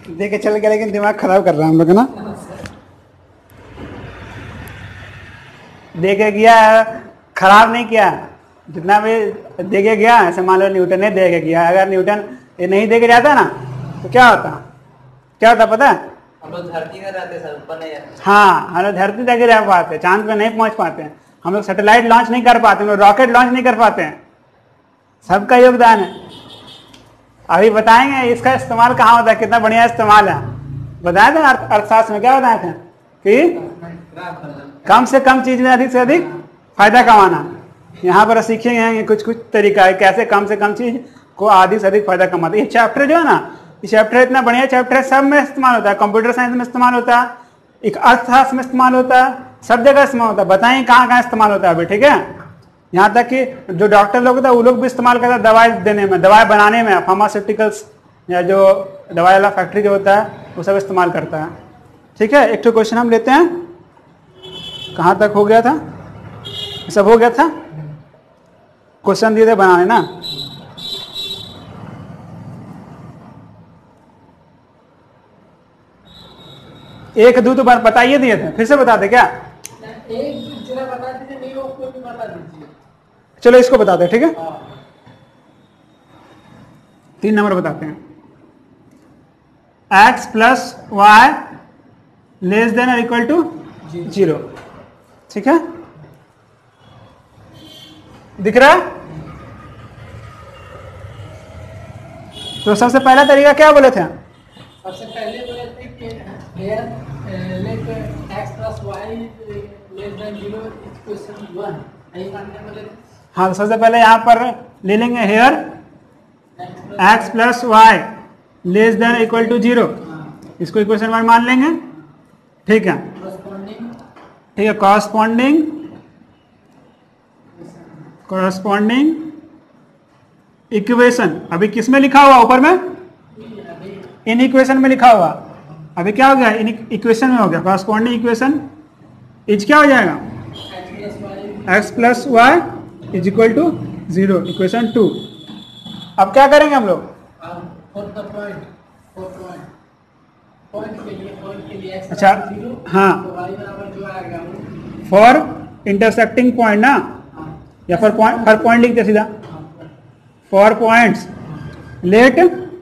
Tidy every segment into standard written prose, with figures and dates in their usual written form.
देख के चल गया, लेकिन दिमाग खराब कर रहा है हम लोग ना। देखे गया, खराब नहीं किया, जितना भी देखे गया। ऐसे मान लो न्यूटन ने देखे गया, अगर न्यूटन ये नहीं देखे जाता ना तो क्या होता, क्या होता पता है? हम लोग धरती में रहते सर, ऊपर नहीं रहते। हाँ, हम लोग धरती तक ही रह पाते, चांद पे नहीं पहुंच पाते हैं, हम लोग सैटेलाइट लॉन्च नहीं कर पाते, हम लोग रॉकेट लॉन्च नहीं कर पाते हैं। सबका योगदान है। अभी बताएंगे इसका इस्तेमाल कहाँ होता है, कितना बढ़िया इस्तेमाल है। बताए थे अर्थशास्त्र में, क्या बताए थे कि कम से कम चीज में अधिक से अधिक फायदा कमाना। यहाँ पर सीखेंगे कुछ कुछ तरीका है कैसे कम से कम चीज को अधिक से अधिक फायदा कमाते। ये चैप्टर जो है ना, ये चैप्टर इतना बढ़िया चैप्टर है, सब में इस्तेमाल होता है। कंप्यूटर साइंस में इस्तेमाल होता है, एक अर्थशास्त्र में इस्तेमाल होता है, सब जगह इस्तेमाल होता है। बताएं कहाँ कहाँ इस्तेमाल होता है अभी, ठीक है। यहाँ तक कि जो डॉक्टर लोग होता है वो लोग भी इस्तेमाल करते हैं दवाई देने में, दवाई बनाने में। फार्मास्यूटिकल्स या जो दवाई वाला फैक्ट्री जो होता है वो सब इस्तेमाल करता है, ठीक है। एक तो क्वेश्चन हम लेते हैं, कहाँ तक हो गया था, सब हो गया था। क्वेश्चन दिए थे बनाने ना, एक दो तो बताइए दिए थे, फिर से बता दे क्या? एक जरा बता दीजिए, नहीं हो कोई भी बता दीजिए। चलो इसको बताते हैं, ठीक है। 3 नंबर बताते हैं। x plus y less than और इक्वल टू 0, ठीक है। दिख रहा है? तो सबसे पहला तरीका क्या बोले थे? सबसे पहले बोले थे कि here let x plus y less than 0 equation 1, यही मानने बोले थे। हाँ, तो सबसे पहले यहाँ पर ले लेंगे here x plus y less than equal to 0, इसको इक्वेशन 1 मान लेंगे, ठीक है। ठीक है, कॉरस्पॉन्डिंग इक्वेशन अभी किस में लिखा हुआ ऊपर में? इन इक्वेशन में लिखा हुआ। अभी क्या हो गया? इन इक्वेशन में हो गया। कॉरस्पॉन्डिंग इक्वेशन इज क्या हो जाएगा? x plus y is equal to 0, equation 2। अब क्या करेंगे हम लोग? अच्छा, हाँ, फॉर इंटरसेक्टिंग पॉइंट ना, या फॉर पॉइंट लिखते सीधा। फॉर पॉइंट्स लेट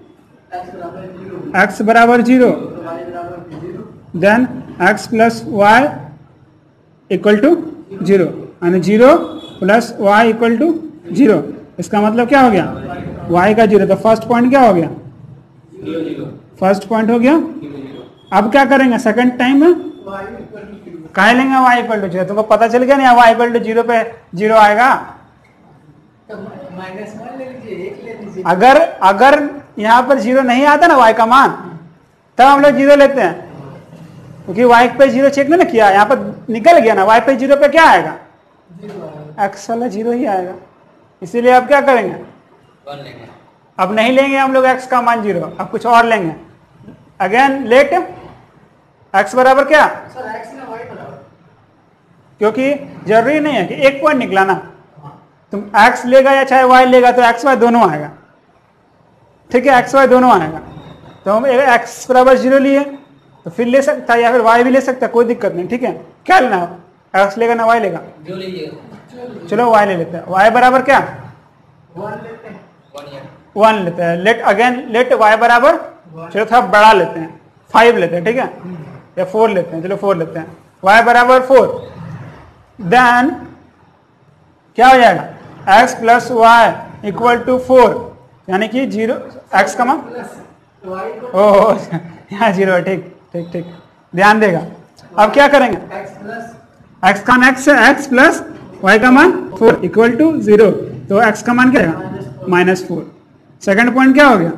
x बराबर 0 then x plus y equal to 0 यानी 0 प्लस वाई इक्वल टू 0। इसका मतलब क्या हो गया? y का 0। तो फर्स्ट पॉइंट क्या हो गया? फर्स्ट पॉइंट हो गया। अब क्या करेंगे सेकंड टाइम में? कह लेंगे y इक्वल टू 0। तुमको पता चल गया ना y इक्वल टू 0 पे 0 आएगा। अगर यहाँ पर 0 नहीं आता ना y का मान, तब हम लोग 0 लेते हैं, क्योंकि y पे 0 चेक नहीं ना किया, यहाँ पर निकल गया ना। y पे 0 पे क्या आएगा? x वाला 0 ही आएगा। इसीलिए अब क्या करेंगे? अब नहीं लेंगे हम लोग x का मान 0, अब कुछ और लेंगे। अगेन लेट x बराबर क्या? क्योंकि जरूरी नहीं है कि एक पॉइंट निकला ना, तुम x लेगा या चाहे y लेगा तो x y दोनों आएगा, ठीक है। x y दोनों आएगा। तो हम x बराबर 0 लिए तो फिर ले सकता है, या फिर y भी ले सकता है, कोई दिक्कत नहीं, ठीक है। क्या लेना है? x लेगा ना y लेगा? जो लीजिएगा। चलो y ले लेते हैं। y बराबर क्या? 1 लेते हैं। लेट अगेन लेट y बराबर, चलो थोड़ा बड़ा लेते हैं, 5 लेते हैं, ठीक है, या 4 लेते हैं। चलो 4 लेते हैं। y बराबर 4 देन क्या हो जाएगा? x plus y equal to 4, यानी कि 0 x का मान, ओह यहाँ 0 है, ठीक ठीक ठीक, ध्यान देगा। अब क्या करेंगे? x का मान x प्लस y का मान 4 इक्वल टू 0। तो x का मान क्या है? -4। सेकंड पॉइंट क्या हो गया?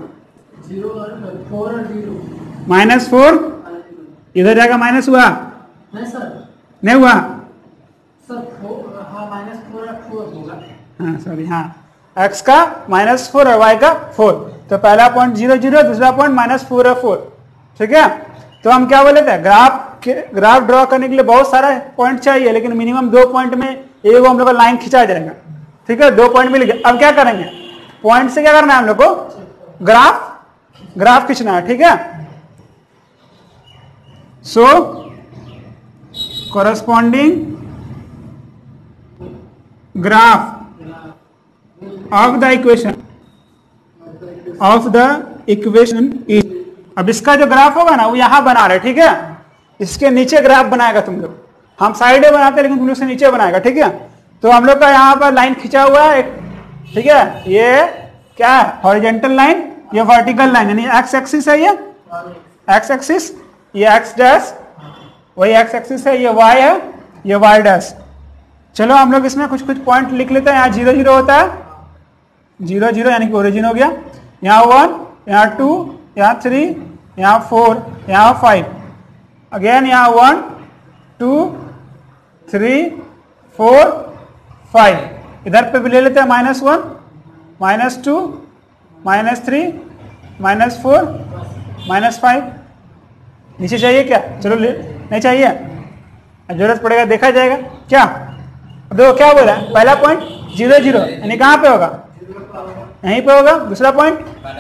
-4 इधर जाएगा, माइनस हुआ नहीं हुआ? हाँ सॉरी, हाँ, x का -4 और y का 4। तो पहला पॉइंट 0 0, दूसरा पॉइंट -4 और 4, ठीक है। तो हम क्या बोले थे? ग्राफ ड्रॉ करने के लिए बहुत सारा पॉइंट चाहिए, लेकिन मिनिमम 2 पॉइंट में एक हम लोग का लाइन खिंचा जाएगा, ठीक है। 2 पॉइंट मिल गया। अब क्या करेंगे? पॉइंट से क्या करना है हम लोग को? ग्राफ खींचना है, ठीक है। सो corresponding graph of the equation is, अब इसका जो ग्राफ होगा ना वो यहां बना रहे, ठीक है, इसके नीचे ग्राफ बनाएगा तुम लोग, हम साइड में बनाते हैं लेकिन तुम लोग से नीचे बनाएगा, ठीक है। तो हम लोग का यहाँ पर लाइन खींचा हुआ है एक, ठीक है, ये क्या है, हॉरिजेंटल लाइन, ये वर्टिकल लाइन, यानी एक्स एक्सिस है, ये एक्स एक्सिस, ये एक्स डैश, वही एक्स एक्सिस है, ये वाई है, ये वाई डैश। चलो हम लोग इसमें कुछ कुछ पॉइंट लिख लेते हैं। यहाँ 0 0 होता है, 0 0 यानी कि ओरिजिन हो गया, यहाँ 1, यहाँ 2, यहाँ 3, यहाँ 4, यहाँ 5, अगेन यहाँ 1 2 3 4 5, इधर पे भी ले लेते हैं -1 -2 -3 -4 -5। नीचे चाहिए क्या? चलो नहीं चाहिए, जरूरत पड़ेगा देखा जाएगा क्या। अब देखो क्या बोला, पहला पॉइंट 0 0 यानी कहाँ पे होगा, यहीं पे होगा। दूसरा पॉइंट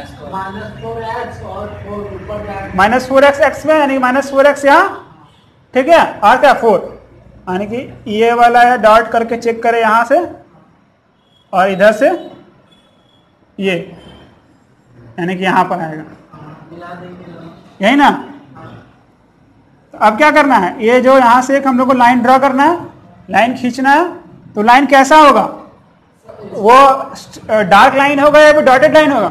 -4x x में, यानी -4x यहाँ, ठीक है, और क्या 4, यानी कि ये वाला है, डॉट करके चेक करें यहाँ से, और इधर से ये, यानी कि यहाँ पर आएगा, यही ना। तो अब क्या करना है, ये जो यहाँ से एक हम लोग को लाइन ड्रॉ करना है, लाइन खींचना है। तो लाइन कैसा होगा, वो डार्क लाइन होगा या डॉटेड लाइन होगा?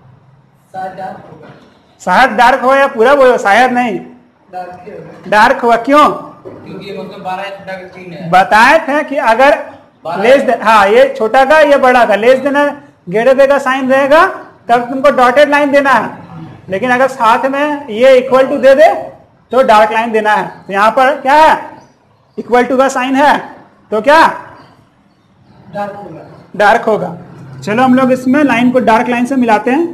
शायद डार्क हो या पूरा बोलो, शायद नहीं, डार्क हुआ। क्यों? क्योंकि मतलब 12 छोटा का सीन है, बताए थे कि अगर लेस देन, हाँ ये छोटा का ये बड़ा का, लेस देन ग्रेटर देन का साइन रहेगा तब तुमको डॉटेड लाइन देना है, लेकिन अगर साथ में ये इक्वल टू दे दे तो डार्क लाइन देना है। तो यहाँ पर क्या है, इक्वल टू का साइन है तो क्या डार्क होगा। चलो हम लोग इसमें लाइन को डार्क लाइन से मिलाते हैं।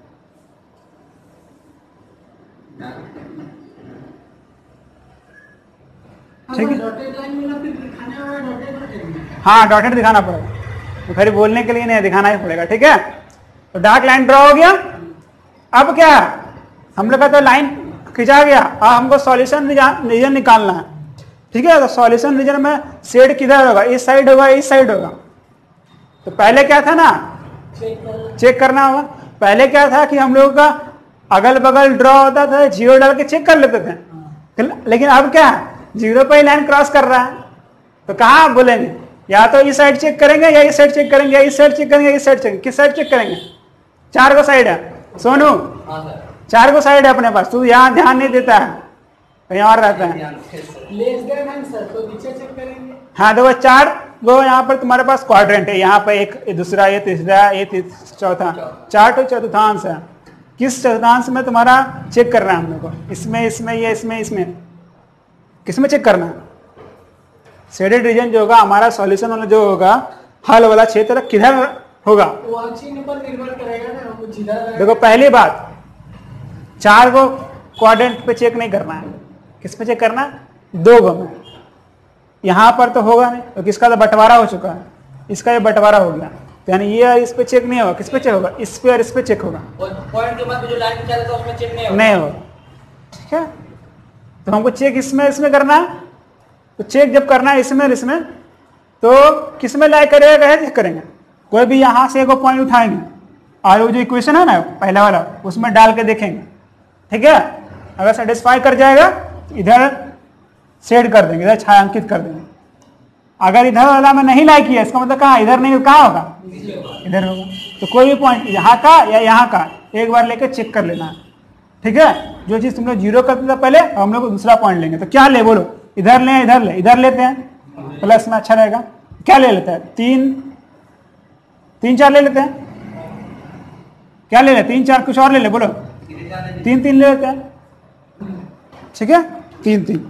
ठीक है, हाँ डॉटेड दिखाना पड़ेगा, तो खैर बोलने के लिए नहीं, दिखाना ही पड़ेगा, ठीक है। तो डार्क लाइन ड्रॉ हो गया। अब क्या है, हम लोग का तो लाइन खिंचा गया, अब हमको सॉल्यूशन रीजन निकालना है, ठीक है। तो सॉल्यूशन रीजन में शेड किधर होगा, इस साइड होगा, इस साइड होगा। तो पहले क्या था ना, चेक करना होगा। पहले क्या था कि हम लोगों का अगल बगल ड्रॉ होता था, 0 डाल के चेक कर लेते थे, लेकिन अब क्या है, 0 पे लाइन क्रॉस कर रहा है, तो कहाँ आप बोलेंगे, या तो इस साइड चेक करेंगे, या इस साइड चेक करेंगे, या इस साइड चेक करेंगे, या इस साइड चेक, किस साइड चेक करेंगे? 4 को साइड है सोनू, 4 को साइड है अपने पास, तू यहाँ ध्यान नहीं देता है, कहीं और रहता है। हाँ देखो 4 वो यहाँ पर तुम्हारे पास क्वाड्रेंट है, यहाँ पर एक, दूसरा, ये तीसरा, ये चौथा, 4 तो चतुर्थांश है। किस चतुर्थांश में तुम्हारा चेक करना है हम लोग को, इसमें, इसमें, ये इसमें, इसमें, किसमें चेक करना है? शेडेड रीजन जो होगा हमारा सॉल्यूशन वाला जो होगा, हल वाला क्षेत्र किधर होगा? देखो पहली बात, 4 को क्वाड्रेंट पे चेक नहीं करना है, किस पे चेक करना है? 2 गो में। यहाँ पर तो होगा नहीं, तो किसका तो बंटवारा हो चुका है, इसका ये बंटवारा हो गया, तो यानी ये इस पे चेक नहीं होगा, किस पे चेक होगा? इस पे और इस पे चेक होगा। पॉइंट के बाद जो लाइन खींचा था उसमें चेक नहीं होगा, ठीक है। तो हमको चेक इसमें, इसमें करना है। तो चेक जब करना है इसमें और इसमें, तो किस में लाई करेगा, चेक करेंगे। कोई भी यहाँ से एक पॉइंट उठाएंगे और वो जो इक्वेशन है ना पहला वाला, उसमें डाल के देखेंगे, ठीक है। अगर सेटिस्फाई कर जाएगा तो इधर शेड कर देंगे, इधर छायांकित कर देंगे। अगर इधर वाला में नहीं लाई किया, इसका मतलब कहाँ, इधर नहीं, कहाँ होगा, इधर होगा। तो कोई भी पॉइंट यहाँ का या यहाँ का एक बार लेकर चेक कर लेना है, ठीक है। जो चीज तुम लोग 0 करते थे पहले, हम लोग दूसरा पॉइंट लेंगे। तो क्या ले, बोलो, इधर ले, इधर ले, इधर लेते हैं, प्लस में अच्छा रहेगा। क्या ले लेते हैं? 3 4 ले लेते हैं, क्या ले लेते? 3 4, कुछ और ले ले, बोलो। 3 3 ले लेते हैं, ठीक है, 3 3।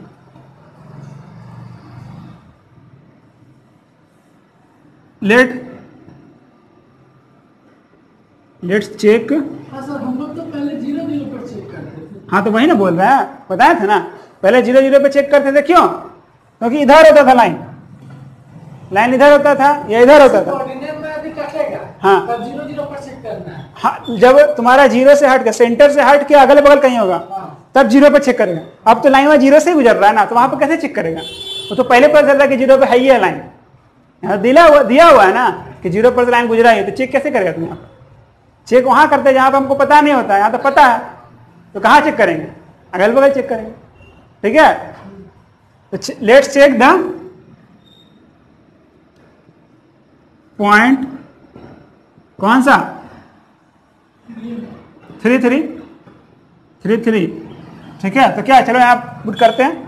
Let's check. हम लोग तो पहले 0 0 पर चेक करते थे। हाँ तो वही ना बोल रहा है, बताया था ना, पहले 0 0 पे चेक करते थे। क्यों? क्योंकि इधर होता था लाइन, लाइन इधर होता था या इधर होता था। हाँ 0 0 पर चेक करना है। हाँ, जब तुम्हारा 0 से हट के, सेंटर से हट के अगल बगल कहीं होगा, तब 0 पे चेक करेगा। अब तो लाइन वहाँ 0 से ही गुजर रहा है ना, तो वहां पे कैसे चेक करेगा? वो तो पहले पता चल रहा है कि 0 पे है ही है लाइन, यहाँ दिया हुआ है ना कि 0 पर लाइन गुजरा है, तो चेक कैसे करेगा तुम? यहाँ पर चेक वहां करते हैं जहां पर हमको पता नहीं होता है, यहाँ तो पता है, तो कहाँ चेक करेंगे? अगल बगल चेक करेंगे। ठीक है, तो लेट्स चेक द पॉइंट, कौन सा? 3 3 3 3। ठीक है, तो क्या, चलो यहाँ पुट करते हैं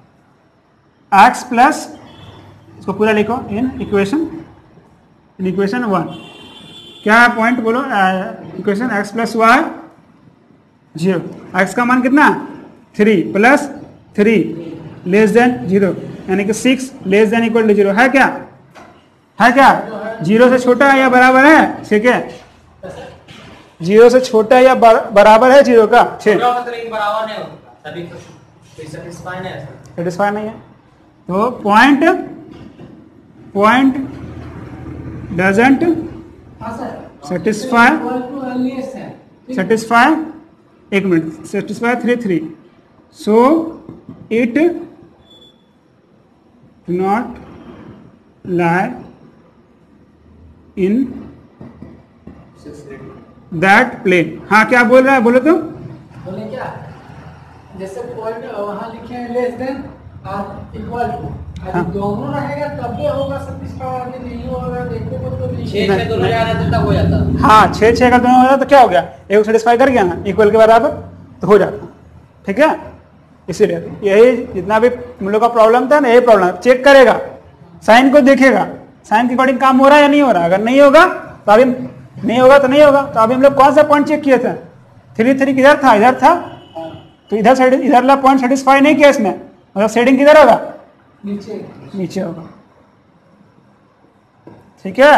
x प्लस, इसको पूरा लिखो इन इक्वेशन 1। क्या है पॉइंट बोलो? Equation x plus y 0, x का मान कितना? 3 प्लस 3 लेस देन 0, यानी कि 6 लेस देन इक्वल टू 0 है क्या? है क्या? 0 से छोटा है या बराबर है? ठीक है, 0 से छोटा है या बराबर है 0 का? 6 बराबर नहीं होगा, तभी तो सेटिस्फाई नहीं है। तो पॉइंट डजंट सेटिस्फाई, एक minute, satisfy 3 3, so it not lie in that plane. हाँ, क्या बोल रहा है, बोलो तो। बोले क्या, जैसे पॉइंट वहां लिखे हैं लेस देन और इक्वल टू, हाँ। दोनों रहेगा तब भी होगा सेटिस्फाई, आगे नहीं होगा देखो तो 6 दोनों तब हो जाता। हाँ, 6 का दोनों हो जाता तो क्या हो गया? एक सेटिस्फाई कर गया ना, इक्वल के बराबर, तो हो जाता। ठीक है, इसीलिए यही जितना भी हम लोग का प्रॉब्लम था ना, यही प्रॉब्लम चेक करेगा, साइन को देखेगा, साइन के अकॉर्डिंग काम हो रहा है या नहीं हो रहा। अगर नहीं होगा तो अभी नहीं होगा तो नहीं होगा। तो अभी हम लोग कौन सा पॉइंट चेक किया था? 3 3 किधर था? इधर था, तो इधर वाला पॉइंट सेटिस्फाई नहीं किया इसमें, मतलब शेडिंग किधर होगा? नीचे होगा। ठीक है,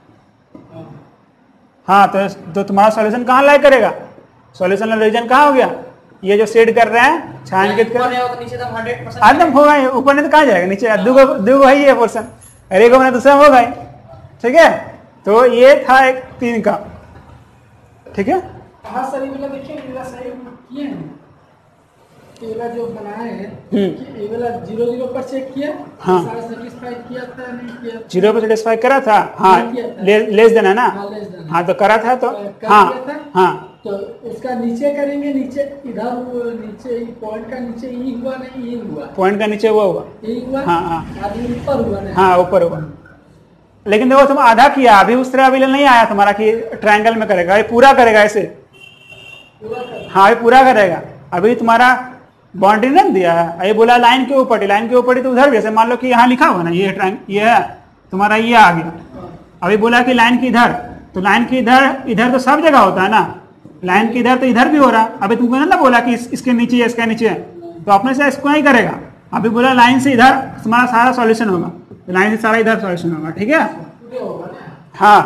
हाँ, तो तुम्हारा सॉल्यूशन कहाँ लाई करेगा? सॉल्यूशन रीजन कहाँ हो गया? ये जो शेड कर रहे हैं, छायांकित कर रहे हैं, नीचे 100% आदम होगा, ऊपर नहीं तो कहाँ जाएगा? नीचे दो है ये पोर्सन, अरे को दूसरा होगा। ठीक है, तो ये था एक 3 का। ठीक है, हाँ सर, ये वाला देखिए, ये वाला सही किए हैं, ये वाला जो बनाए हैं, ये वाला 0 0 पर चेक किया, हाँ, सारा सेटिस्फाई किया था नहीं किया? 0 पर सेटिस्फाई करा था, हाँ, लेस देना ना, हाँ, तो करा था, तो हाँ, तो उसका नीचे करेंगे, नीचे इधर नीचे पॉइंट का नीचे ई हुआ नहीं, ई हुआ, पॉइंट का नीचे वो हुआ, ई हुआ, हाँ हाँ, ऊपर हुआ नहीं, हाँ, ऊपर हुआ। लेकिन देखो तुम आधा किया, अभी उस तरह अभी नहीं आया तुम्हारा कि ट्रायंगल में करेगा, ये पूरा करेगा ऐसे, हाँ, ये पूरा करेगा। अभी तुम्हारा बाउंड्री नहीं दिया है, ये बोला लाइन के ऊपर, लाइन के ऊपर तो उधर, जैसे मान लो कि यहाँ लिखा हुआ ना, ये ट्रायंगल, ये है तुम्हारा, ये आ गया। अभी बोला कि लाइन की इधर, तो लाइन की इधर तो सब जगह होता है ना, लाइन की इधर तो इधर भी हो रहा। अभी तुमको ना बोला कि इसके नीचे, इसके नीचे, तो अपने से इसको नहीं करेगा। अभी बोला लाइन से इधर तुम्हारा सारा सॉल्यूशन होगा, तो लाइन से सारा इधर सॉल्यूशन होगा। ठीक है, हाँ,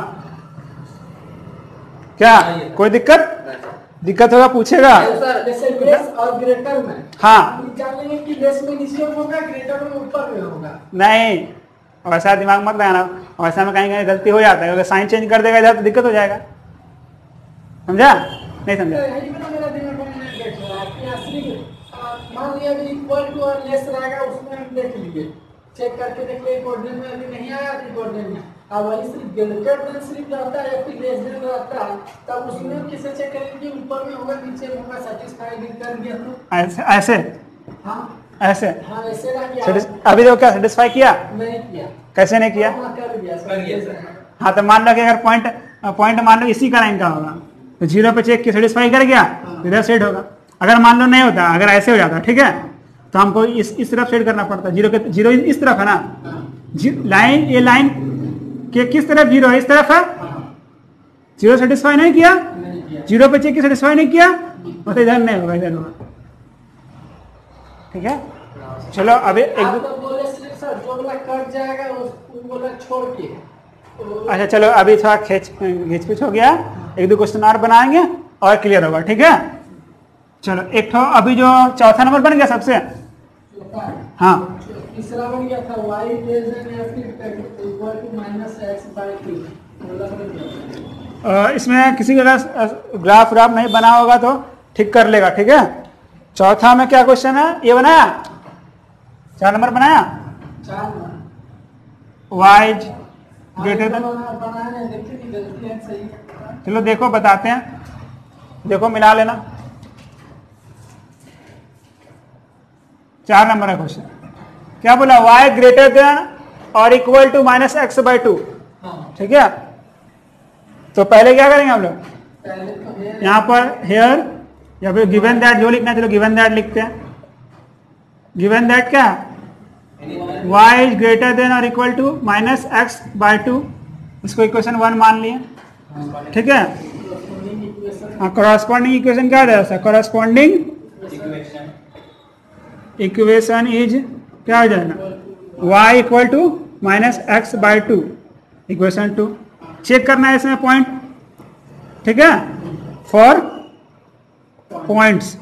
क्या कोई दिक्कत होगा पूछेगा? जैसे लेस और ग्रेटर में, हाँ, जान लेंगे कि लेस में नीचे होगा, ग्रेटर में ऊपर में होगा। नहीं, वैसा दिमाग मत लगाना, वैसा में कहीं गलती हो जाता है, अगर साइन चेंज कर देगा इधर तो दिक्कत हो जाएगा। समझा? नहीं समझा? मान लिया कि इक्वल टू और लेस रहेगा, उसमें हम देख लिए, चेक करके देख लिए, कोऑर्डिनेट में अभी नहीं आया तो कोऑर्डिनेट में, अब वही सिर्फ ग्रेटर देन सिर्फ रहता है या फिर लेस देन रहता है, तब उसमें किसे चेक करेंगे? ऊपर में होगा, नीचे में होगा, सेटिस्फाई कर दिया तो ऐसे, हाँ, ऐसे, हाँ, ऐसे रह गया। अभी देखो क्या सेटिस्फाई किया? नहीं किया। कैसे नहीं किया? कर दिया। हाँ, तो मान लो कि अगर पॉइंट मान लो इसी का लाइन का होगा, तो 0 पे चेक किया, सेटिस्फाई कर गया, इधर सेट होगा। अगर मान लो नहीं होता, अगर ऐसे हो जाता, ठीक है, तो हमको इस तरफ सेट करना पड़ता। 0 इस तरफ है ना, लाइन, ये लाइन के किस तरफ 0 है? इस तरफ है। 0 सेटिस्फाई नहीं किया, 0 पे चेक किया, सेटिस्फाई नहीं किया, मतलब इधर नहीं होगा, इधर होगा। ठीक है, चलो अभी एक बोले सर जो वाला कट जाएगा वो वाला छोड़ के। अच्छा, चलो अभी थोड़ा घिच पिच हो गया, 1-2 क्वेश्चन और बनाएंगे और क्लियर होगा। ठीक है, चलो एक तो अभी जो चौथा नंबर बन गया सबसे, हाँ, तीसरा बन गया था y लेस देन या फिर इक्वल टू -x/3। इसमें किसी का ग्राफ नहीं बना होगा तो ठीक कर लेगा। ठीक है, चौथा में क्या क्वेश्चन है, ये बनाया 4 नंबर बनाया, 4 number y is greater than, बनाया नहीं, देखिए कि गलती है सही है। चलो देखो बताते हैं, देखो मिला लेना। 4 नंबर का क्वेश्चन क्या बोला, y ग्रेटर देन और इक्वल टू -x/2, हाँ ठीक है। तो पहले क्या करेंगे हम लोग, पहले तो ये यहाँ पर हेयर या फिर गिवन दैट जो लिखना है, चलो गिवन दैट लिखते हैं। गिवन दैट क्या है, y इज ग्रेटर देन और इक्वल टू -x/2, इसको इक्वेशन 1 मान लिए, ठीक है। corresponding equation हाँ, कॉरस्पॉन्डिंग इक्वेशन क्या रहता है, कॉरस्पॉन्डिंग इक्वेशन इज क्या हो जाएगा, y equal to -x/2, equation 2। Check करना है इसमें पॉइंट, ठीक है, for points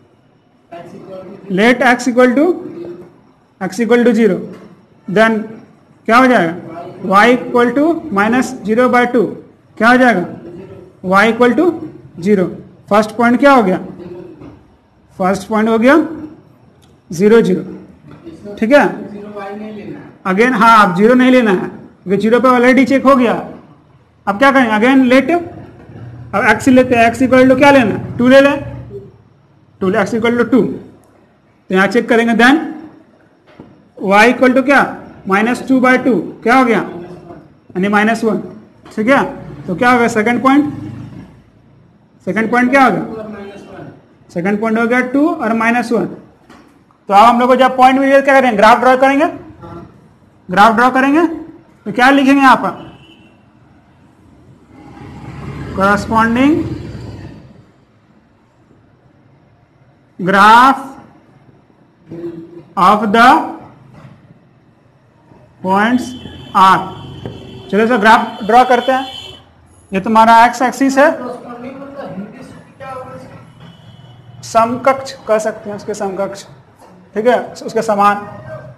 let x equal to 0, then क्या हो जाएगा, y इक्वल टू -0/2, क्या हो जाएगा, y equal to 0। First point क्या हो गया, फर्स्ट पॉइंट हो गया 0 0, ठीक है। 0y नहीं लेना है। अगेन हाँ, अब 0 नहीं लेना है क्योंकि 0 पे ऑलरेडी चेक हो गया। अब क्या करेंगे, अगेन लेट, अब x लेते हैं, x इक्वल टू क्या लेना, 2 ले लें, 2 x इक्वल टू 2, तो यहाँ चेक करेंगे, देन y इक्वल टू क्या, -2/2, क्या हो गया, यानी -1, ठीक है। तो क्या हो गया सेकंड पॉइंट, सेकंड पॉइंट क्या हो गया, और -1 सेकंड पॉइंट हो गया 2 और -1। तो अब हम लोग को जब पॉइंट मिले क्या करेंगे, ग्राफ ड्रॉ करेंगे, ग्राफ ड्रॉ करेंगे तो क्या लिखेंगे यहाँ पर, corresponding graph of the points are. चलो सर ग्राफ ड्रॉ करते हैं। ये तुम्हारा x एक्सिस है, corresponding मतलब हिंदी से क्या होगा, समकक्ष कह सकते हैं, उसके समकक्ष, ठीक है, उसके समान,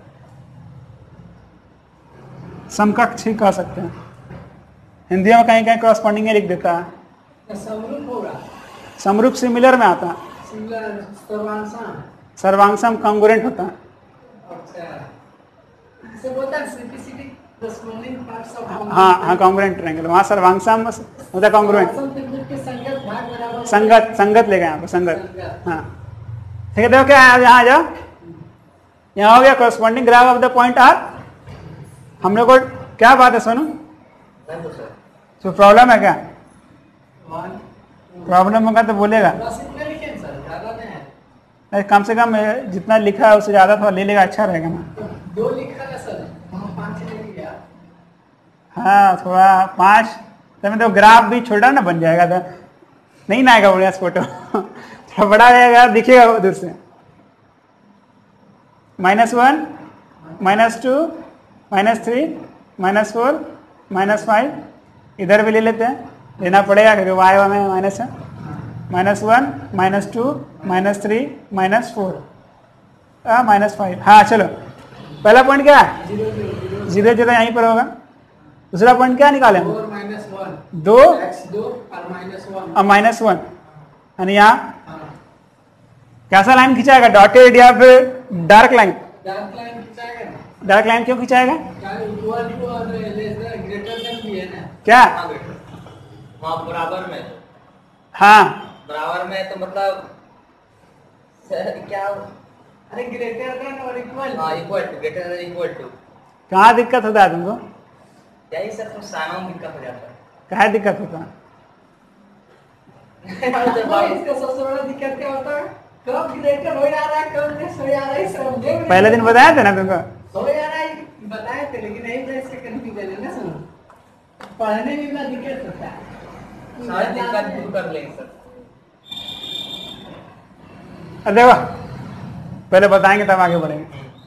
समकक्ष ही कह सकते हैं। हिंदी में कहीं कहीं कॉरस्पॉन्डिंग लिख देता है, या समरूप होगा, समरूप सिमिलर में आता है, सिमिलर सर्वांशान, सर्वांगसम कॉन्ग्रुएंट होता है। अच्छा इसे बोलते हैं सिंप्लिसिटी corresponding parts of हाँ हाँ, कॉन्ग्रुएंट ट्रायंगल, वहाँ सर्वांगसम होता है कॉन्ग्रुएंट, के संगत भाग बराबर संगत, संगत लेगा यहाँ पर, संगत, हाँ ठीक है। देखो क्या है, यहाँ आ जाओ, यहाँ हो गया corresponding graph of the point are. हम लोग को क्या बात है सोनू, तो प्रॉब्लम है क्या, प्रॉब्लम होगा तो बोलेगा, बस इतने लिखे सर, ज्यादा नहीं है। अरे कम से कम जितना लिखा है उससे ज्यादा थोड़ा ले लेगा, अच्छा रहेगा ना। तो 2 लिखा है सर, हम 5 ले लिया। हाँ थोड़ा 5, तो ग्राफ भी छोटा ना बन जाएगा, तो नहीं ना आएगा बढ़िया फोटो थोड़ा बड़ा रहेगा, दिखेगा दूर से। -1, -2, -3, -4, -5, इधर भी ले लेते हैं, लेना पड़ेगा क्योंकि y में माइनस है। -1, -2, -3, -4, -5। हाँ चलो, पहला पॉइंट क्या है, 0 0 यहीं पर होगा। दूसरा पॉइंट क्या निकालें, 4 -1 2 x2 और -1 और -1, यानी यहाँ हाँ, कैसा लाइन खिंचाएगा, डॉटेड या फिर डार्क लाइन, डार्क लाइन खिंचाएगा ना, डार्क लाइन क्यों खिंचाएगा, क्या इक्वल टू और लेस देन ग्रेटर देन भी है ना। क्या, वहाँ बराबर में, हाँ बराबर में तो मतलब क्या, अरे ग्रेटर देन और इक्वल, हाँ equal to, greater than equal to, कहाँ दिक्कत होता है तुमको, यही सर तो साइनों में दिक्कत हो जाता है। कहाँ दिक्कत होता है, इसका सबसे बड़ा दिक्कत क्या होता है, कब ग्रेटर हो जा रहा है, कब लेस हो जा रहा है, समझे में पहले दिन बताया था ना तुमको, हो जा रहा है, बताए थे लेकिन नहीं तो इसका कंफ्यूजन है ना सर, पढ़ने में बड़ा दिक्कत होता है। सारी दिक्कत दूर कर लेंगे सर। अब देखो पहले बताएंगे तब आगे बढ़ेंगे।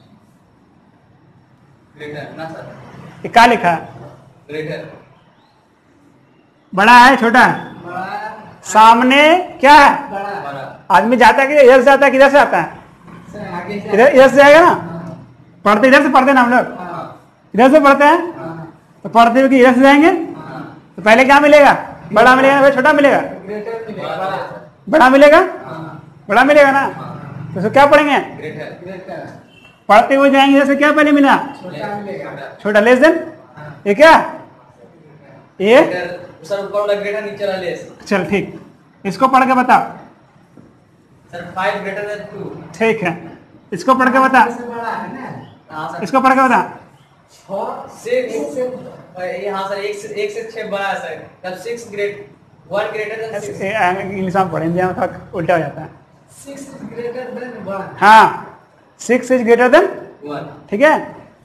ग्रेटर ना सर, ये क्या लिखा है, ग्रेटर बड़ा है छोटा है, बड़ा सामने क्या है, बड़ा बड़ा, आदमी जाता है कि इधर से जाता है, किधर से आता है, सर आगे इधर से जाएगा ना, पढ़ते इधर से पढ़ते ना हम लोग, इधर से पढ़ते हैं, तो पढ़ते हुए कि इधर से जाएंगे तो पहले क्या मिलेगा, बड़ा मिलेगा ना छोटा मिलेगा, ग्रेटर मिलेगा, बड़ा बड़ा मिलेगा, बड़ा मिलेगा ना। तो इसको क्या पढ़ेंगे? ग्रेटर ग्रेटर पढ़ते हुए जाएंगे। जैसे क्या पहले मिला? छोटा मिलेगा। छोटा लेस देन, ये क्या? ये ग्रेटर सर ऊपर वाला ग्रेटर नीचे वाला लेस। चल ठीक, इसको पढ़ के बता। Sir 5 greater than 2। ठीक है, इसको पढ़ के बता। से बड़ा है ना। हां सर इसको पढ़ के बता। 6 ये हां सर 1 से 6 बड़ा है सर, तब 6 ग्रेट 1 ग्रेटर देन 6। इंग्लिश में पढ़े, हिंदी में थोड़ा उल्टा हो जाता है। 6 is greater than 1। हाँ, 6 इज ग्रेटर देन 1। ठीक है।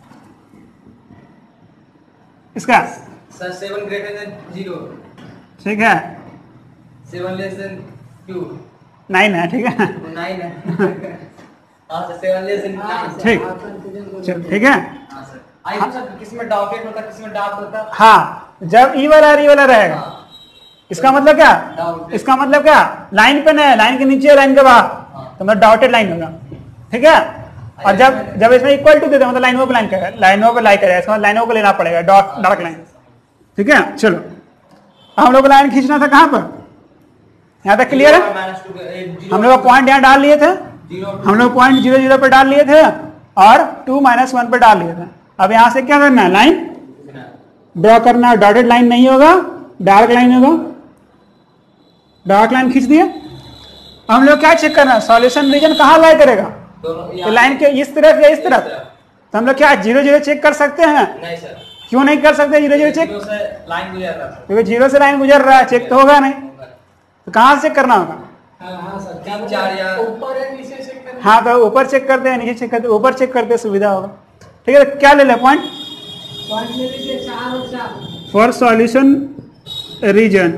इसका सर 7 ग्रेटर देन 0। ठीक है, 7 लेस देन 2। 9 है। ठीक है, 9 है। हां सर 7 लेस देन 9। ठीक। चल ठीक है। हां सर आई सर किसमें डॉटेड होता किसमें डॉट होता। हाँ, जब ई वाला और ई वाला रहेगा, हाँ इसका मतलब क्या? Dotted। इसका मतलब क्या? लाइन पे नहीं, लाइन के नीचे लाइन के बाहर, तो मतलब डॉटेड लाइन होगा। ठीक है। और जब इसमें इक्वल टू देते हैं मतलब लाइनों पे लाइन करेगा, लाइनों पे लाइन करेगा, इसका मतलब लाइनों को लेना पड़ेगा, डॉट डार्क लाइन। ठीक है, चलो हम लोग को लाइन खींचना था कहाँ पर? यहाँ तक क्लियर है? हम लोग पॉइंट यहाँ डाल लिए थे, हम लोग पॉइंट 0 0 पे डाल लिए थे और 2 -1 पे डाल लिए थे। अब यहाँ से क्या करना है? लाइन ड्रॉ करना है। डॉटेड लाइन नहीं होगा, डार्क लाइन होगा। डार्क लाइन खींच दिए। हम लोग क्या चेक करना है? सॉल्यूशन रीजन कहाँ लाई करेगा? तो लाइन के इस तरफ या इस तरफ? तो हम लोग क्या 0 0 चेक कर सकते हैं? नहीं सर, क्यों नहीं कर सकते 0 0 चेक? 0 से लाइन गुजर रहा है। क्योंकि 0 से लाइन गुजर रहा है, चेक तो होगा नहीं। तो कहाँ से चेक करना होगा? हाँ सर, 3 4 या ऊपर है नीचे चेक करना। हाँ, तो ऊपर चेक करते हैं, नीचे चेक करते हैं। ऊपर चेक करते हैं, सुविधा होगा। ठीक है, तो क्या ले ले पॉइंट? पॉइंट ले लीजिए 4 और 4। फॉर सॉल्यूशन रीजन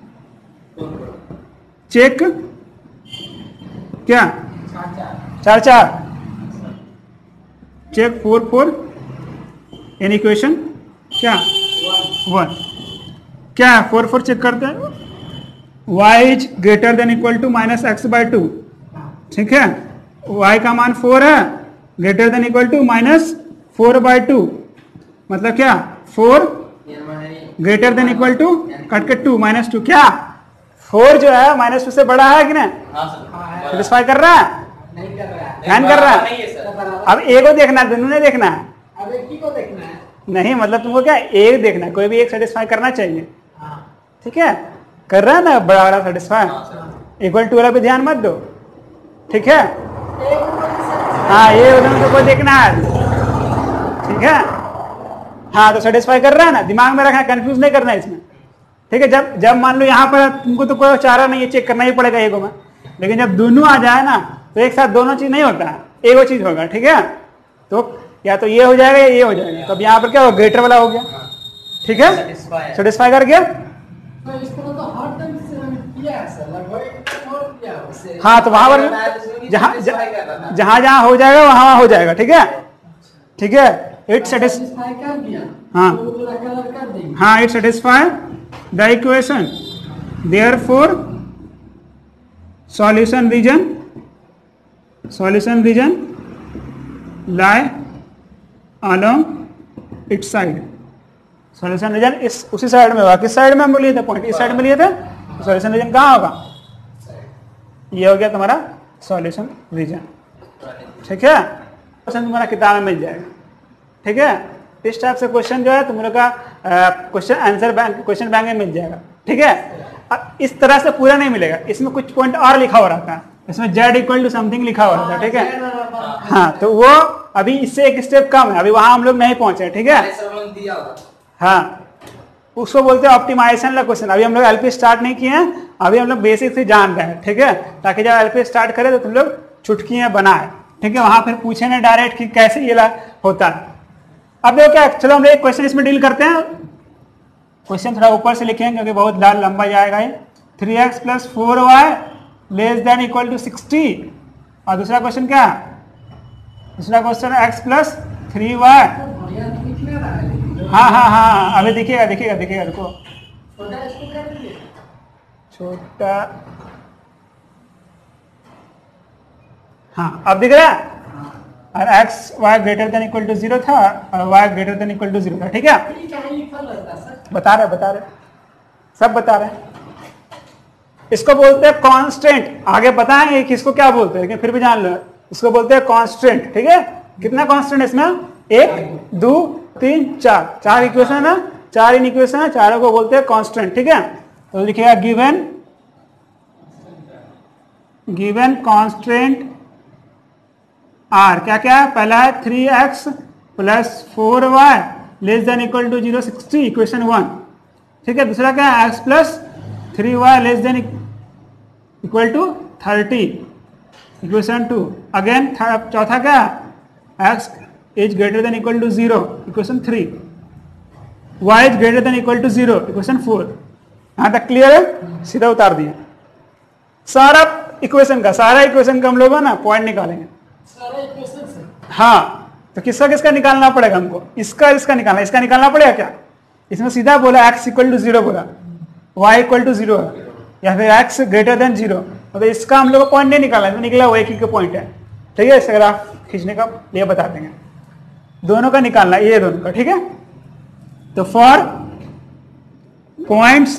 चेक क्या? 4 4 चेक 4 4 इन इक्वेशन क्या? 1 क्या है? 4 4 चेक करते हैं। y is greater than equal to -x/2। ठीक है, y का मान 4 है, ग्रेटर देन इक्वल टू -4/2 मतलब क्या? 4 greater than equal to cut के 2 -2 क्या? 4 जो है -2 से बड़ा है कि नहीं? हां सर सेटिस्फाई कर रहा है? नहीं कर रहा है। ध्यान कर रहा है? नहीं है सर। अब ए को देखना है, दोनों ने देखना है। अब एक ही को देखना है। नहीं मतलब तुमको क्या एक देखना है, कोई भी एक सेटिस्फाई करना चाहिए। हाँ ठीक है, कर रहा है ना बड़ा वाला सेटिस्फाई? हां सर इक्वल टू वाला पे ध्यान मत दो। ठीक है, एक ऊपर से हाँ ये दोनों को कोई देखना है। ठीक है, हाँ तो सेटिस्फाई कर रहा है ना, दिमाग में रखना, कंफ्यूज नहीं करना है इसमें। ठीक है, जब जब मान लो यहाँ पर तुमको तो कोई चारा नहीं है, चेक करना ही पड़ेगा एगो में, लेकिन जब दोनों आ जाए ना तो एक साथ दोनों चीज नहीं होता है, एगो चीज होगा। ठीक है, तो या तो ये हो जाएगा या ये हो जाएगा। तो अब यहाँ पर क्या होगा? ग्रेटर वाला हो गया। ठीक है, सेटिस्फाई कर गया। तो इसको तो हर टाइम से किया है सर, लगभग एक टाइम और किया है उससे। हाँ तो वहां पर जहां जहां हो जाएगा वहां हो जाएगा। ठीक है, ठीक है, इट सेटिस्फाई कर दिया। हाँ। तो पूरा कलर कर देंगे। हाँ, it satisfy the equation, therefore solution region lie along its side। Solution region is उसी साइड में होगा। किस साइड में हम लिए थे? पॉइंट इस साइड में लिए थे। सॉल्यूशन रीजन कहाँ होगा? ये हो गया तुम्हारा सॉल्यूशन रीजन। ठीक है, क्वेश्चन तुम्हारा किताब में मिल जाएगा। ठीक है, इस टाइप से क्वेश्चन जो है तुम लोग का question answer bank, question bank में मिल जाएगा। ठीक है, अब इस तरह से पूरा नहीं मिलेगा, इसमें कुछ पॉइंट और लिखा हो रहता है, इसमें z इक्वल टू समथिंग लिखा हो रहता है। ठीक है, हाँ तो वो अभी इससे एक स्टेप कम है, अभी वहां हम लोग नहीं पहुंचे। ठीक है, दिया होगा। हाँ उसको बोलते हैं ऑप्टिमाइजेशन का क्वेश्चन। अभी हम लोग एलपी स्टार्ट नहीं किए हैं, अभी हम लोग बेसिक से जान रहे हैं। ठीक है, ताकि जब एलपी स्टार्ट करें तो तुम लोग चुटकियां बनाए। ठीक है, वहां फिर पूछे ना डायरेक्ट कि कैसे ये होता है। अब देखो क्या, चलो हम लोग एक क्वेश्चन इसमें डील करते हैं। क्वेश्चन थोड़ा ऊपर से लिखेंगे क्योंकि बहुत लंबा जाएगा ये। 3x + 4y less than equal to 60। और दूसरा क्वेश्चन क्या? दूसरा क्वेश्चन x + 3y। बढ़िया दिख नहीं रहा है लेकिन। हाँ हाँ हाँ, अभी दिखेगा दिखेगा दिखेगा, देखो छोटा इसको कर दीजिए। छोटा, हाँ अब दिख रहा है। और x y greater than equal to 0 था और y greater than equal to 0 था। ठीक है, ये क्या लिखा रहता है सर? बता रहे सब बता रहे। इसको बोलते हैं कांस्टेंट। आगे बताएंगे किसको क्या बोलते हैं, लेकिन फिर भी जान लो, इसको बोलते हैं कांस्टेंट। ठीक है, कितना कांस्टेंट है इसमें, 1 2 3 4, 4 इक्वेशन है ना, 4 इन इक्वेशन है, चारों को बोलते हैं कांस्टेंट। ठीक है, तो लिखिएगा गिवन कांस्टेंट आर क्या क्या है, पहला है 3x plus 4y less than equal to 0 60 equation 1। ठीक है, दूसरा क्या है, x plus 3y less than equal to 30 equation 2। Again चौथा क्या है, x is greater than equal to 0 equation 3, y is greater than equal to 0 equation 4। यहां तक क्लियर है, सीधा उतार दिया सारा इक्वेशन का हम लोग ना पॉइंट निकालेंगे सारा इक्वेशन से। हाँ, तो किसका किसका निकालना पड़ेगा हमको, इसका निकालना पड़ेगा क्या। इसमें सीधा बोला x इक्वल टू 0 बोला, y इक्वल टू 0 है, या फिर x ग्रेटर देन 0, तो इसका हम लोग को पॉइंट नहीं निकाला, इसमें निकला वो एक ही का पॉइंट है। ठीक है, इसका ग्राफ खींचने का लिए बता देंगे, दोनों का निकालना, ये दोनों का। ठीक है, तो for points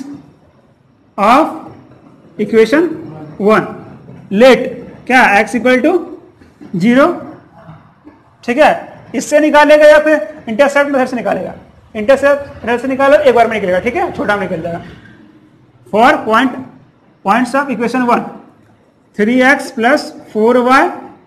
of equation 1 let क्या x इक्वल टू 0। ठीक है, इससे निकालेगा या फिर इंटरसेप्ट मेथड से निकालेगा, इंटरसेप्ट मेथड से निकालो, एक बार में निकलेगा। ठीक है, छोटा में निकल जाएगा। For points of equation 1 3x plus 4y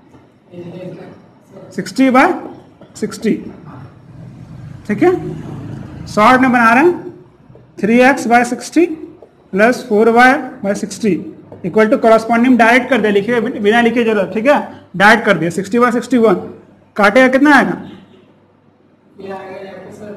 60/60। ठीक है, शॉर्ट में बना रहे हैं 3x/60 plus 4y/60 equal to corresponding direct कर दिया, लिखिए बिना लिखे जरूरत। ठीक है, डायरेक्ट कर दिया, 60/61 काटेगा कितना आएगा, ये आएगा आपको सर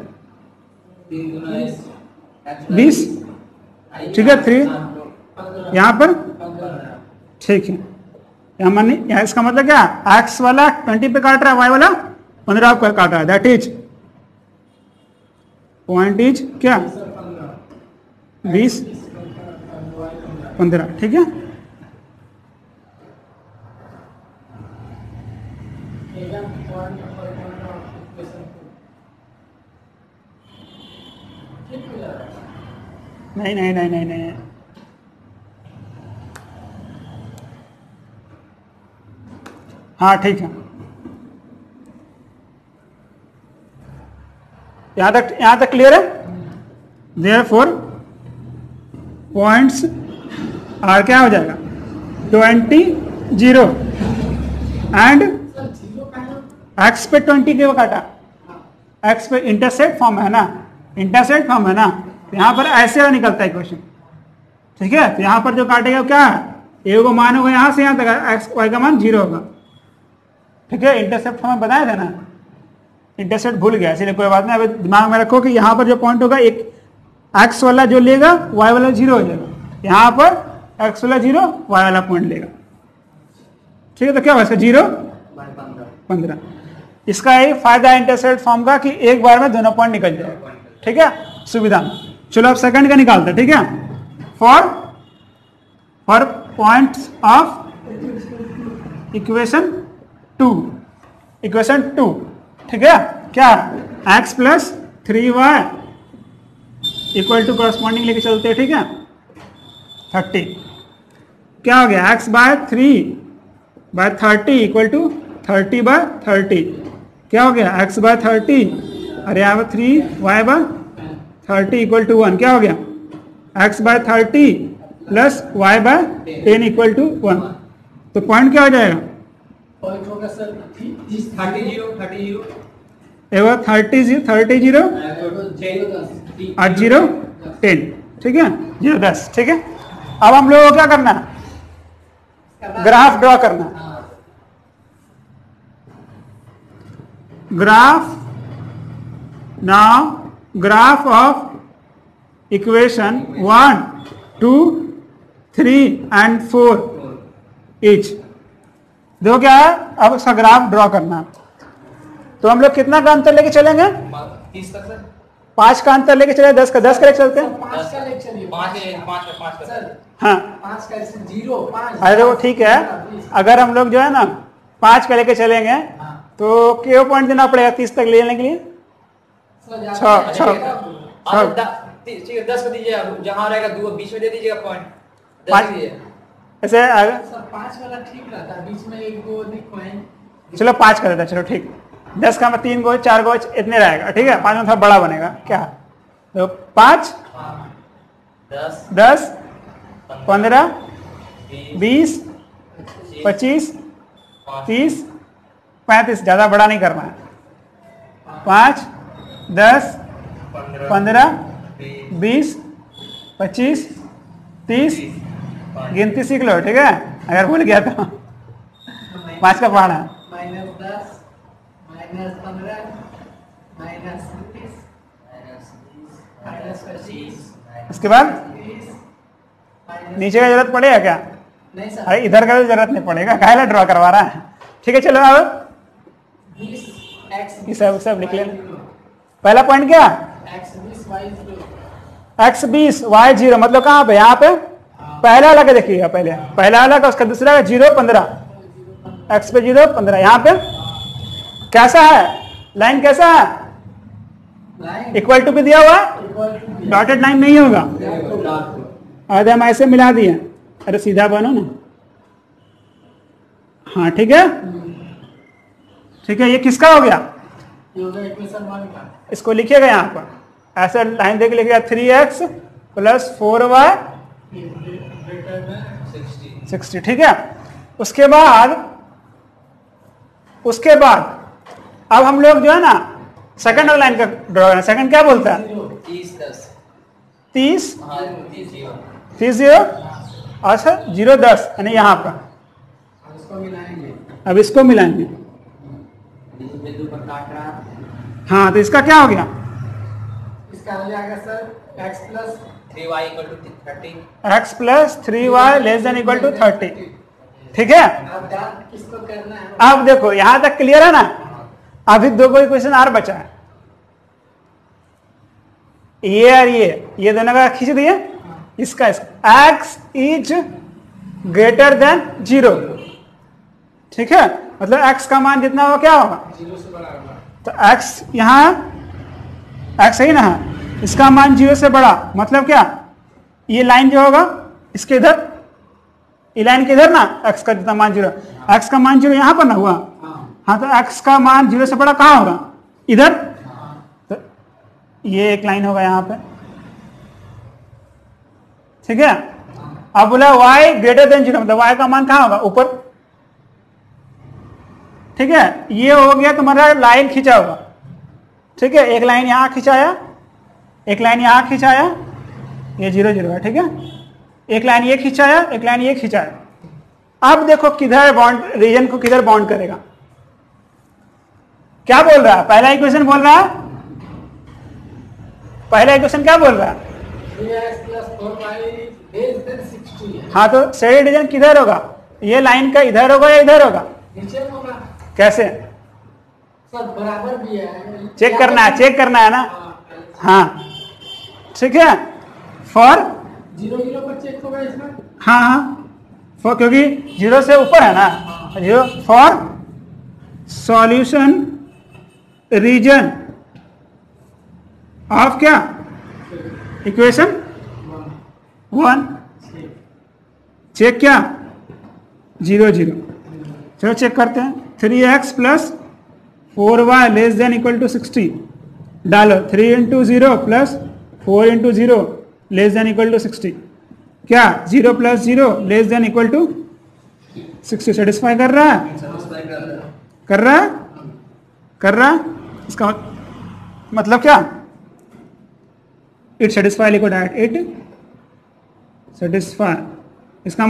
20। ठीक है, 3 यहाँ पर। ठीक है, यहाँ मानिए, यहाँ इसका मतलब क्या, x वाला 20 पे काट रहा है, y वाला 15 पे काट रहा है, दैट इज पॉइंट इज क्या 20 15। ठीक है, नहीं, हाँ ठीक है, यहां तक क्लियर है। देयरफॉर पॉइंट्स आर क्या हो जाएगा 20 0 एंड एक्स पे 20 के काटा, एक्स पे इंटरसेप्ट फॉर्म है ना, तो यहाँ पर ऐसे निकलता है इक्वेशन। ठीक है, तो यहाँ पर जो काटेगा क्या है, ए को मान होगा यहाँ से यहाँ तक, एक्स वाई का मान 0 होगा। ठीक है, इंटरसेप्ट हमें बताया था ना, इंटरसेप्ट भूल गया, इसलिए कोई बात नहीं। अब दिमाग में रखो कि यहाँ पर जो पॉइंट होगा, एक एक्स वाला जो लेगा वाई वाला 0 हो जाएगा, यहाँ पर एक्स वाला 0 वाई वाला पॉइंट लेगा। ठीक है, तो क्या होगा इसका 0 15। इसका एक फायदा इंटरसेप्ट फॉर्म का कि एक बार में दोनों पॉइंट निकल जाएगा। ठीक है, सुविधा। चलो अब सेकंड का निकालते हैं। ठीक है, फॉर पॉइंट्स ऑफ इक्वेशन 2। ठीक है, क्या x plus 3y equal to corresponding लेके चलते हैं। ठीक है, 30 क्या हो गया, x बाय 3/30 इक्वल टू 30/30। क्या हो गया, x बाय 30 और यहाँ पर 3y/30 इक्वल टू 1। क्या हो गया, x by 30 plus y/10 equal to 1। तो पॉइंट क्या हो जाएगा, पॉइंट होगा सर 30 0 और 0 10। ठीक है, 0 10। ठीक है, अब हम लोगों को क्या करना है, ग्राफ ड्रॉ करना है। Graph of equation 1 2 3 and 4 each. देखो क्या है, अब उसका ग्राफ ड्रॉ करना है। तो हम लोग कितना का अंतर लेके चलेंगे, 30 तक सर, 5 का अंतर लेके चले, 10 का लेके चलते हैं। 5 का लेके चलिए, 5 का सर हाँ, 5 का 0 5। अरे वो ठीक है, अगर हम लोग जो है ना 5 का लेके चलेंगे तो क्यों पॉइंट देना पड़ेगा 30 तक लेने के लिए, 6 10 को दीजिए, जहां रहेगा 2 बीच में दे दीजिएगा पॉइंट। पाँच ऐसे सर 5 वाला ठीक रहता है, बीच में एक गो लिखवाएं। चलो 5 कर देता है, चलो ठीक। 10 का 3 गोज 4 गोज इतने रहेगा, ठीक है। 5 में थोड़ा बड़ा बनेगा क्या, तो 5 10 15 20 25 30 35, ज़्यादा बड़ा नहीं करना है। 5 10 15 20 25 30, गिनती सीख लो, ठीक है, अगर भूल गया तो। 5 का पढ़ना है। -10 -15 -20 -25, उसके बाद नीचे का जरूरत पड़ेगा क्या? नहीं सर, अरे इधर का भी जरूरत नहीं पड़ेगा, काहे ड्रॉ करवा रहा है। ठीक है, चलो अब 20 x ये सब लिख लेना। पहला पॉइंट क्या, x 20 y 0, x 20 y 0, मतलब कहाँ पे, यहाँ पे पहला वाला का देखिएगा, पहला वाला का, उसका दूसरा का 0 15, x पे 0 15। यहाँ पे कैसा है लाइन, कैसा है, लाइन इक्वल टू भी दिया हुआ है, इक्वल टू डॉटेड लाइन नहीं होगा। आधे हम ऐसे मिला दिए, अरे सीधा बनो ना, हाँ ठीक है, ठीक है। ये किसका हो गया, ये हो गया इक्वेशन 1 का। इसको लिखिएगा यहाँ पर, ऐसे लाइन देख लिखिएगा 3x + 4y ग्रेटर देन 60, ठीक है। उसके बाद अब हम लोग जो है ना सेकंड लाइन का ड्रॉ करना। सेकंड क्या बोलता है, 30 10 30 हाँ 30 0 30 0, अच्छा 0 10, यानी यहाँ पर। अब इसको मिलाएंगे, अब इसको मिलाएंगे, बिंदु पर काट रहा, हाँ तो इसका क्या हो गया, इसका हो जाएगा sir x + 3y = 30, x + 3y ≤ 30, ठीक है। अब ध्यान किसको करना है, अब देखो यहां तक क्लियर है ना, अभी 2 कोई क्वेश्चन और बचा है, ये और ये दोनों का खींच दिए, इसका x इज ग्रेटर देन 0, ठीक है, मतलब x का मान जितना होगा क्या होगा, 0 से बड़ा होगा। तो x यहाँ x सही ना है, इसका मान 0 से बड़ा, मतलब क्या, ये लाइन जो होगा इसके इधर, ये लाइन के इधर ना x का जितना मान 0, x का मान 0 यहाँ पर ना हुआ, हाँ तो x का मान 0 से बड़ा कहाँ होगा, इधर, तो ये एक लाइन होगा यहाँ पे, ठीक है। अब बोला y ग्रेटर देन 0, मतलब y का मान कहाँ होगा, ऊपर, ठीक है। ये हो गया तुम्हारा लाइन खींचा होगा, ठीक है, एक लाइन यहाँ खिंचाया, एक लाइन यहाँ खिंचाया, ये 0 0 है, ठीक है, एक लाइन ये खिंचाया, एक लाइन ये खिंचाया। अब देखो किधर बॉन्ड, रीजन को किधर बॉन्ड करेगा, क्या बोल रहा है, पहला इक्वेशन बोल रहा है, पहला इक्वेशन क्या बोल रहा है, 3x + 4y > 60 है। हाँ तो शेडेड रीजन किधर होगा, ये लाइन का इधर होगा या इधर होगा, नीचे में होगा कैसे सर, बराबर भी है, चेक करना है, चेक करना है ना, हाँ ठीक है। फॉर 0 0 पर चेक होगा इसमें, हाँ हाँ, फॉर क्योंकि 0 से ऊपर है ना, 0 फॉर सॉल्यूशन रीजन ऑफ क्या, इक्वेशन 1, चेक क्या 0 0, चलो चेक करते हैं। 3x + 4y ≤ 60 डालो, 3 × 0 + 4 × 0 ≤ 60, क्या 0 + 0 ≤ 60 सेटिस्फाई कर रहा है, कर रहा है, कर रहा है, इसका मतलब क्या, इट सेटिस्फाई, लिखो डायरेक्ट, इट सेटिस्फाई, इसका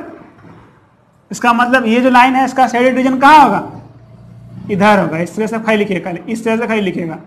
मतलब ये जो लाइन है इसका शेडेड रीजन कहाँ होगा, इधर होगा, इस तरह से खाली लिखिएगा, इस तरह से खाली लिखिएगा,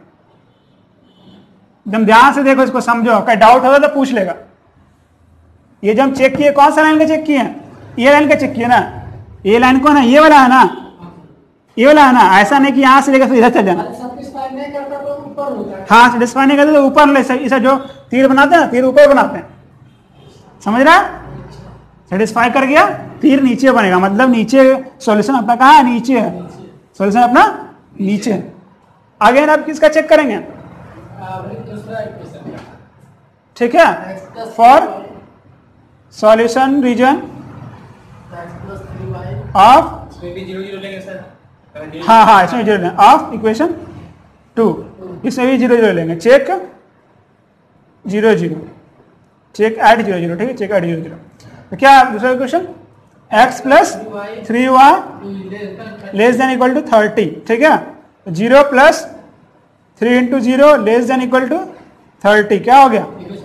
एकदम ध्यान से देखो, इसको समझो, कहीं डाउट होगा तो पूछ लेगा। ये जो हम चेक किए कौन सा लाइन का चेक किए, ये लाइन का चेक किए ना, ये लाइन कौन है, ये वाला है ना, ये वाला है ना, ऐसा नहीं कि यहाँ से लेकर फिर इधर चल जाना, सैटिस्फाई नहीं करता तो ऊपर होता है, हाँ सेटिस्फाई नहीं करते तो ऊपर, इसे जो तीर बनाते हैं तीर ऊपर बनाते हैं, समझ रहा है, सेटिस्फाई कर गया, तीर नीचे बनेगा, मतलब नीचे सॉल्यूशन अपना कहाँ है, नीचे है, सॉल्यूशन अपना नीचे है। आगे अब किसका चेक करेंगे, दूसरा इक्वेशन, ठीक है, for solution region x plus 3y of, इसमें भी 0 0 लेंगे सर। हाँ हाँ इसमें 0 लेंगे, ऑफ इक्वेशन 2, इसमें भी 0 0 लेंगे, चेक 0 0, चेक एट 0 0, ठीक है, चेक एट 0 0। तो क्या दूसरा equation, x plus 3y less than equal to 30, ठीक है, 0 plus 3 into 0 less than equal to 30, क्या हो गया,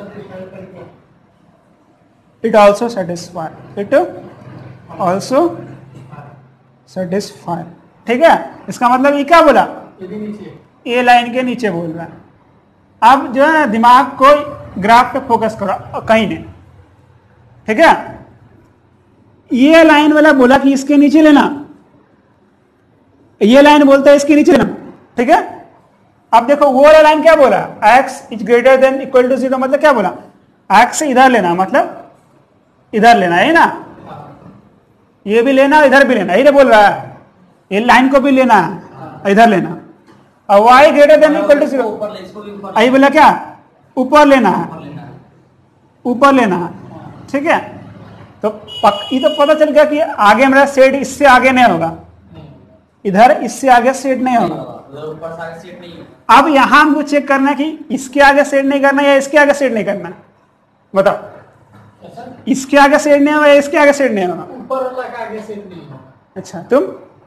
it also satisfy, it also satisfy, ठीक है। इसका मतलब ये क्या बोला, ए लाइन के नीचे बोल रहा है। अब जो है दिमाग को ग्राफ पे फोकस करो, कहीं नहीं, ठीक है। ये लाइन वाला बोला कि इसके नीचे लेना, ये लाइन बोलता है इसके नीचे लेना, ठीक है। अब देखो वो वाला लाइन क्या बोला, x is greater than equal to 0, मतलब क्या बोला, x से इधर लेना, मतलब इधर लेना है ना, ये भी लेना इधर भी लेना, यही बोल रहा है, ये लाइन को भी लेना है इधर लेना, और y greater than equal to 0, ऊपर ले, इसको भी ऊपर आई बोला क्या, ऊपर लेना है, ऊपर लेना है, ठीक है। तो ये तो पता चल गया कि आगे मेरा सेट इससे आगे नहीं होगा, इधर इससे आगे सेट नहीं होगा। ऊपर से आगे सीट नहीं है। अब यहां हमको चेक करना है कि इसके आगे सेट नहीं करना या इसके आगे सेट नहीं करना, बताओ, इसके आगे सेट नहीं होगा या इसके आगे सेट नहीं होगा, ऊपर वाला का आगे से नहीं होगा। अच्छा तुम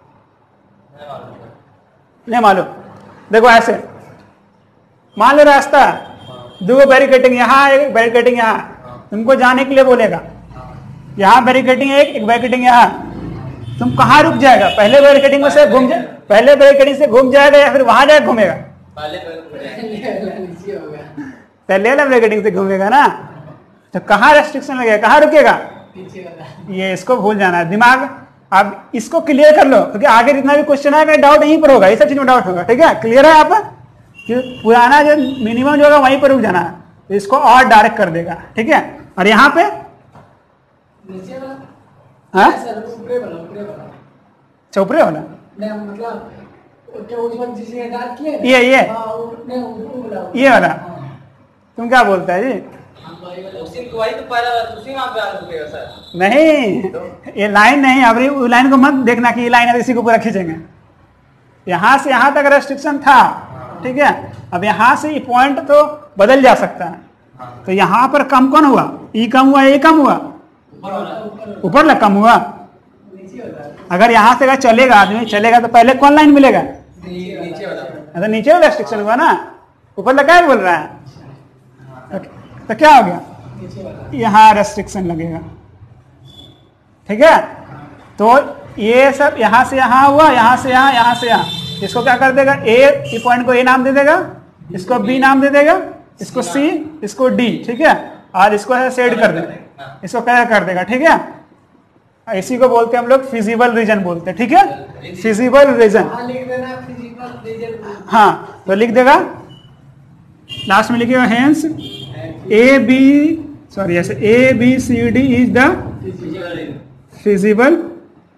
नहीं मालूम, देखो ऐसे मान लो रास्ता दो बैरिकेटिंग यहाँ, एक बैरिकेटिंग यहाँ, तुमको जाने के लिए बोलेगा, यहाँ बैरिकेटिंग एक बैरिकेटिंग यहाँ, तुम कहाँ रुक जाएगा, पहले बैरिकेटिंग में से घूम जाए, पहले बैरिकेटिंग से घूम जाएगा या फिर वहां जाके घूमेगा, पहले नीचे होगा, पहले वाला बैरिकेटिंग से घूमेगा ना, तो कहाँ रेस्ट्रिक्शन लगेगा, कहाँ रुकेगा, नीचे वाला। ये इसको भूल जाना है दिमाग। अब इसको क्लियर कर लो, क्योंकि आगे जितना भी क्वेश्चन आएगा डाउट यहीं पर होगा, ये सब चीज में डाउट होगा, ठीक है, क्लियर है आप, कि पुराना जो मिनिमम जो होगा वहीं पर रुक जाना है, तो इसको और डायरेक्ट कर देगा, ठीक है। और यहाँ पे नीचे वाला, हाँ सर ऊपरे वाला, ऊपरे वाला चौपरे वाला, नहीं मतलब क्या उस वक्त जिसे डार्क किया ये हाँ नहीं वो वाला, ये वाला, हाँ। तुम क्या बोलता है जी, उसी वही तो पहला उसी वहां पे आगे रुकेगा सर। नहीं ये लाइन नहीं, अब ये लाइन को मत देखना कि ये लाइन है इसी को पूरा खींचेंगे, यहाँ से यहाँ तक रेस्ट्रिक्शन था, ठीक है। अब यहाँ से ये पॉइंट तो बदल जा सकता है, तो यहाँ पर कम कौन हुआ, ई कम हुआ, ए कम हुआ, ऊपर ला कम हुआ। नीचे वाला, अगर यहाँ से अगर चलेगा आदमी चलेगा तो पहले कौन लाइन मिलेगा, नीचे वाला तो नीचे वाला रेस्ट्रिक्शन हुआ ना, ऊपर लगा क्या बोल रहा है, तो क्या हो गया, नीचे वाला, यहाँ रेस्ट्रिक्शन लगेगा, ठीक है। तो ये सब यहाँ से यहाँ हुआ, यहाँ से यहाँ, यहाँ से यहाँ, इसको क्या कर देगा, ए पॉइंट को ए नाम दे देगा, इसको बी नाम दे देगा, इसको सी, इसको डी, ठीक है, और इसको ऐसे सेड कर देगा, इसको क्या कर देगा, ठीक है। इसी को बोलते हैं हम लोग फिजिबल रीजन बोलते हैं, ठीक है, फिजिबल रीजन, हाँ लिख देना फिजिकल रीजन, हाँ तो लिख देगा, लास्ट में लिखिएगा हेंस ए बी सॉरी ऐसे A B C D is the feasible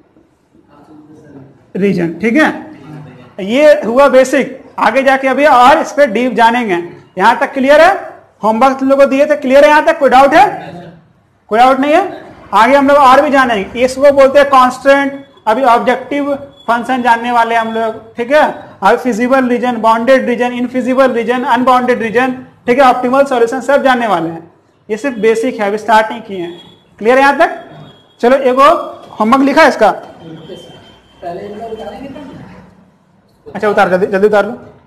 region, ठीक है। ये हुआ बेसिक, आगे जाके अभी और इस पर डीप जानेंगे। यहाँ तक क्लियर है, होमवर्क तुम लोगों को दिए थे, क्लियर है यहाँ तक, कोई डाउट है, कोई डाउट नहीं है। आगे हम लोग और भी जानेंगे, इसको बोलते हैं कांस्टेंट, अभी ऑब्जेक्टिव फंक्शन जानने वाले हम लोग, ठीक है। अभी feasible region, bounded region, infeasible region, unbounded region, ठीक है, ऑप्टिमल सॉल्यूशन सब जानने वाले हैं। ये सिर्फ बेसिक है, अभी स्टार्ट नहीं किए हैं, क्लियर है यहाँ तक। चलो एक और होमवर्क लिखा है इसका, पहले उतारेंगे तब। अच्छा उतार, जल्दी जल्दी उतार लो।